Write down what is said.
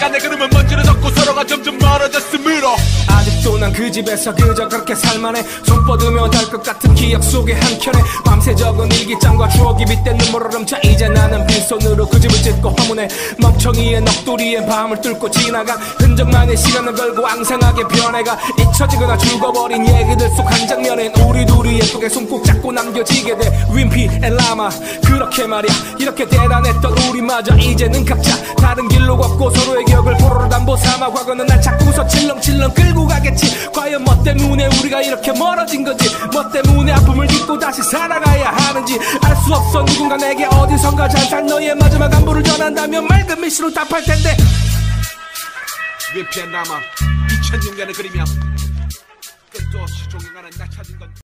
시간의 흐름은 먼지를 덮고 서로가 점점 멀어졌으므로 아직도 난 그 집에서 그저 그렇게 살만해. 손 뻗으며 달 것 같은 기억 속에 한켠에 밤새 적은 일기장과 추억이 빗댄 눈물을 훔쳐 이제 나는 빈손으로 그 집을 짓고 화문에 멍청이의 넋두리에 밤을 뚫고 지나가 흔적만의 시간을 걸고 앙상하게 변해가 잊혀지거나 죽어버린 얘기들 속 한 장면엔 우리 둘이 예쁘게 손 꼭 잡고 남겨지게 돼. 윈피 앤 라마 그렇게 말이야. 이렇게 대단했던 우리마저 이제는 각자 다른 길로 걷고 서로의 기억을 포로로 담보 삼아 과거는 날 자꾸서 칠렁칠렁 끌고 가겠지. 과연 뭐 때문에 우리가 이렇게 멀어진 건지, 뭐 때문에 아픔을 딛고 다시 살아가야 하는지 알 수 없어. 누군가 내게 어디선가 잘 살 너의 마지막 안부를 전한다면 맑은 미소로 답할 텐데. 윈피 앤 라마 2006년을 그리며 끝도 없이 존경하는 나 찾은 건